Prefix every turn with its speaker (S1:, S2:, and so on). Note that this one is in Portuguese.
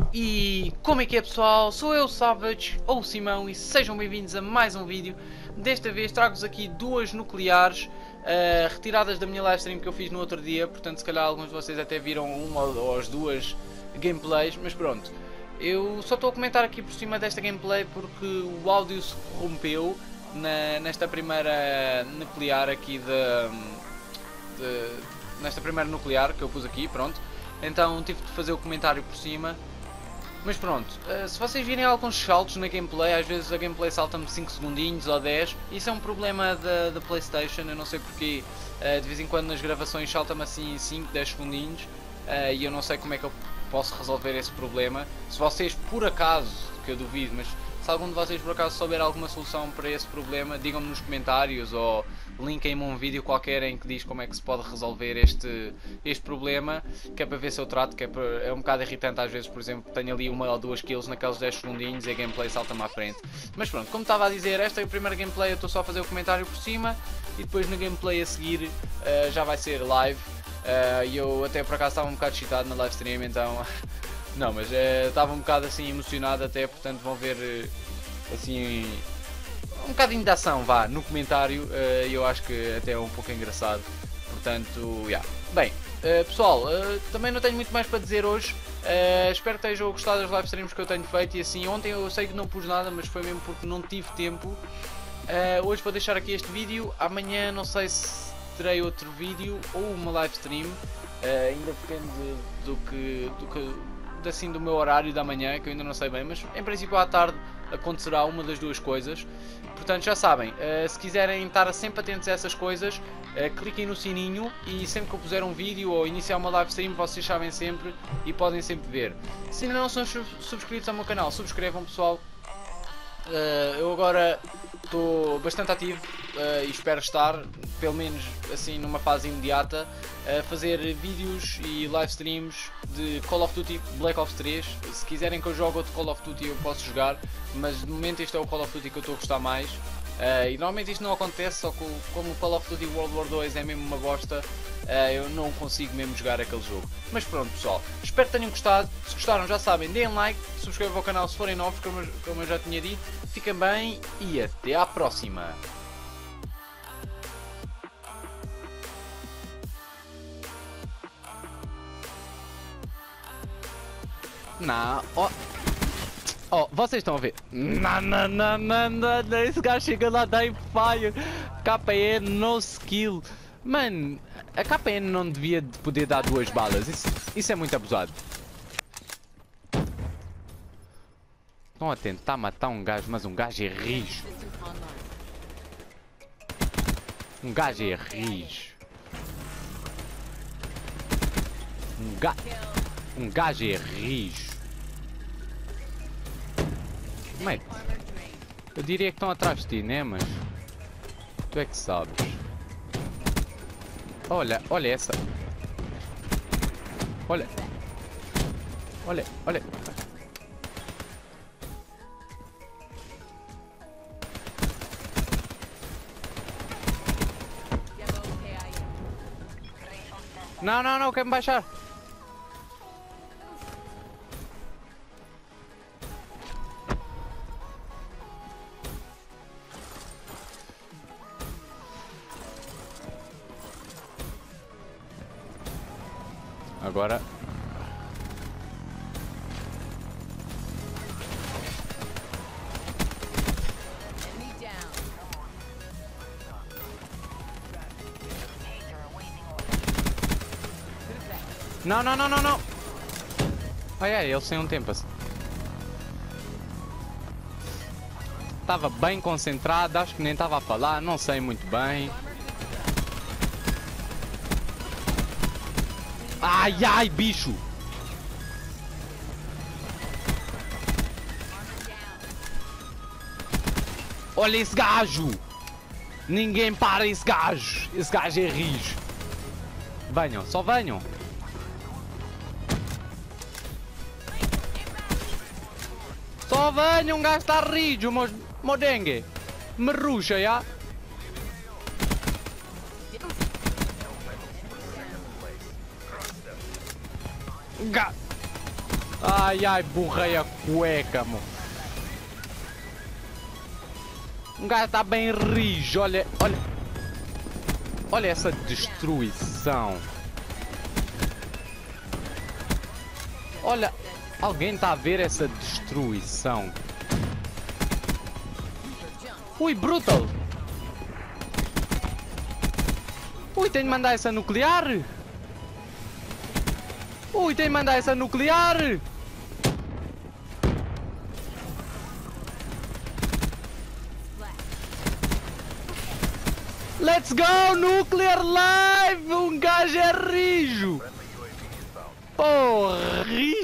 S1: E como é que é, pessoal? Sou eu, Savage, ou Simão, e sejam bem-vindos a mais um vídeo. Desta vez trago-vos aqui duas nucleares retiradas da minha livestream que eu fiz no outro dia. Portanto, se calhar alguns de vocês até viram uma ou as duas gameplays, mas pronto. Eu só estou a comentar aqui por cima desta gameplay porque o áudio se corrompeu nesta primeira nuclear aqui nesta primeira nuclear que eu pus aqui, pronto. Então tive de fazer o comentário por cima. Mas pronto, se vocês virem alguns saltos na gameplay, às vezes a gameplay salta-me 5 segundinhos ou 10. Isso é um problema da Playstation, eu não sei porque de vez em quando nas gravações salta-me assim 5, 10 segundinhos. E eu não sei como é que eu posso resolver esse problema. Se vocês por acaso, que eu duvido, mas se algum de vocês por acaso souber alguma solução para esse problema, digam-me nos comentários ou linkem-me um vídeo qualquer em que diz como é que se pode resolver este problema, que é para ver se eu trato, que é um bocado irritante às vezes, por exemplo, tenho ali uma ou duas kills naqueles 10 segundinhos e a gameplay salta-me à frente. Mas pronto, como estava a dizer, esta é a primeira gameplay, eu estou só a fazer o comentário por cima e depois na gameplay a seguir já vai ser live. E eu até por acaso estava um bocado excitado na live stream, então não, mas estava um bocado assim emocionado até, portanto vão ver assim um bocadinho de ação, vá, no comentário, e eu acho que até é um pouco engraçado, portanto, yeah. Bem, pessoal, também não tenho muito mais para dizer hoje, espero que tenham gostado das live streams que eu tenho feito, e assim, ontem eu sei que não pus nada, mas foi mesmo porque não tive tempo. Hoje vou deixar aqui este vídeo, amanhã não sei se terei outro vídeo ou uma live stream, ainda depende assim, do meu horário da manhã, que eu ainda não sei bem, mas em princípio à tarde acontecerá uma das duas coisas. Portanto, já sabem, se quiserem estar sempre atentos a essas coisas, cliquem no sininho e sempre que eu puser um vídeo ou iniciar uma live stream, vocês sabem sempre e podem sempre ver. Se ainda não são subscritos ao meu canal, subscrevam, pessoal. Eu agora estou bastante ativo e espero estar, pelo menos assim numa fase imediata, a fazer vídeos e live streams de Call of Duty Black Ops 3. Se quiserem que eu jogue outro Call of Duty eu posso jogar, mas de momento este é o Call of Duty que eu estou a gostar mais. E normalmente isto não acontece, só que como o Call of Duty World War 2 é mesmo uma bosta, eu não consigo mesmo jogar aquele jogo. Mas pronto, pessoal, espero que tenham gostado. Se gostaram, já sabem, deem like, subscrevam o canal se forem novos, como eu já tinha dito. Fiquem bem e até à próxima. Não, oh, vocês estão a ver? Não, esse gajo chega lá, dá em fire. KN, no skill. Mano, a KN não devia poder dar 2 balas. Isso é muito abusado. Estão a tentar matar um gajo, mas um gajo é rijo. Um gajo é rijo. Um gajo é rijo. Mate, eu diria que estão atrás de ti, né? Mas tu é que sabes. Olha essa. Olha. Não, quer me baixar. Agora. Não. Ai, ele sem um tempo assim. Estava bem concentrado, acho que nem estava a falar, não sei muito bem. Ai, bicho! Olha esse gajo! Ninguém para esse gajo! Esse gajo é rijo! Venham, só venham! Só venham, um gajo está rijo, modengue! Me ruxa, já! Ai, ai, borrei a cueca, mo. Um gajo está bem rijo, olha, olha. Olha essa destruição. Olha, alguém está a ver essa destruição? Ui, brutal! Ui, tenho de mandar essa nuclear! Ui, tenho de mandar essa nuclear! Let's go! Nuclear live! Um gajo é rijo! Porra!